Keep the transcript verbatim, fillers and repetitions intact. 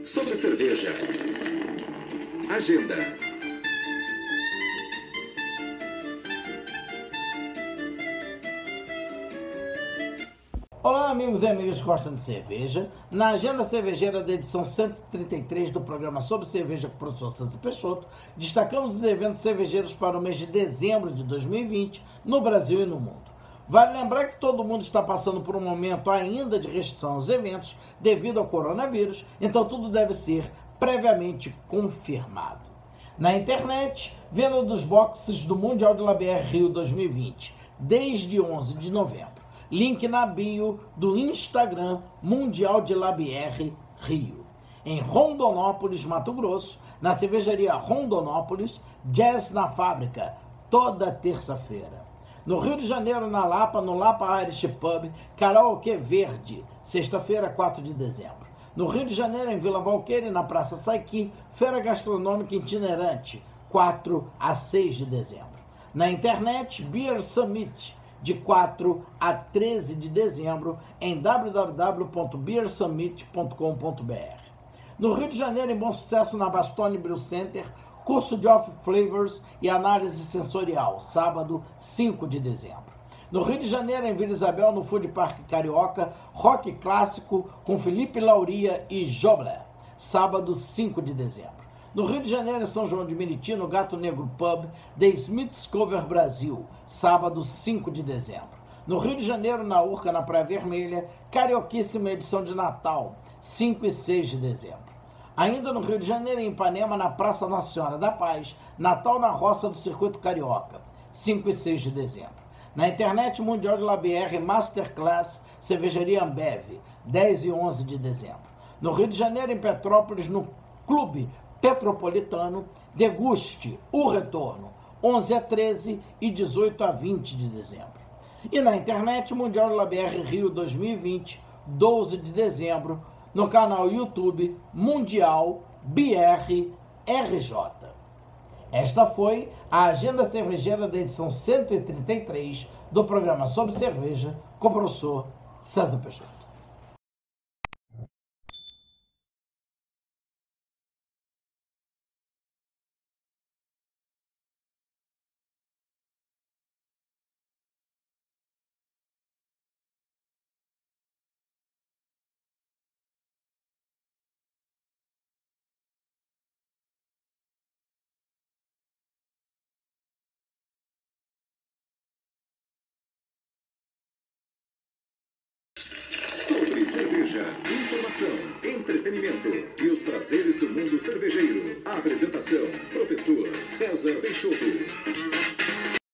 sobre cerveja. Agenda. Olá, amigos e amigas que gostam de cerveja. Na agenda cervejeira da edição cento e trinta e três do programa sobre cerveja com o professor César Peixoto, destacamos os eventos cervejeiros para o mês de dezembro de dois mil e vinte no Brasil e no mundo. Vale lembrar que todo mundo está passando por um momento ainda de restrição aos eventos devido ao coronavírus, então tudo deve ser previamente confirmado. Na internet, venda dos boxes do Mundial de Labier Rio dois mil e vinte, desde onze de novembro. Link na bio do Instagram Mundial de Labier Rio. Em Rondonópolis, Mato Grosso, na cervejaria Rondonópolis, Jazz na Fábrica, toda terça-feira. No Rio de Janeiro, na Lapa, no Lapa Irish Pub, Karaokê Verde, sexta-feira, quatro de dezembro. No Rio de Janeiro, em Vila Valqueire, na Praça Saiqui, Feira Gastronômica Itinerante, quatro a seis de dezembro. Na internet, Beer Summit, de quatro a treze de dezembro, em w w w ponto beer summit ponto com ponto b r. No Rio de Janeiro, em Bom Sucesso, na Bastone Brew Center, curso de Off Flavors e Análise Sensorial, sábado, cinco de dezembro. No Rio de Janeiro, em Vila Isabel, no Food Park Carioca, Rock Clássico com Felipe Lauria e Jobler, sábado, cinco de dezembro. No Rio de Janeiro, em São João de Meriti, no Gato Negro Pub, The Smith's Cover Brasil, sábado, cinco de dezembro. No Rio de Janeiro, na Urca, na Praia Vermelha, Carioquíssima edição de Natal, cinco e seis de dezembro. Ainda no Rio de Janeiro, em Ipanema, na Praça Nossa Senhora da Paz, Natal na Roça do Circuito Carioca, cinco e seis de dezembro. Na internet, Mundial de Labier Masterclass, Cervejaria Ambev, dez e onze de dezembro. No Rio de Janeiro, em Petrópolis, no Clube Petropolitano, Deguste o Retorno, onze a treze e dezoito a vinte de dezembro. E na internet, Mundial de Labier Rio dois mil e vinte, doze de dezembro, no canal YouTube Mundial B R R J. Esta foi a agenda cervejeira da edição cento e trinta e três do programa sobre cerveja com o professor César Peixoto. Sobre cerveja, informação, entretenimento e os prazeres do mundo cervejeiro. A apresentação, professor César Peixoto.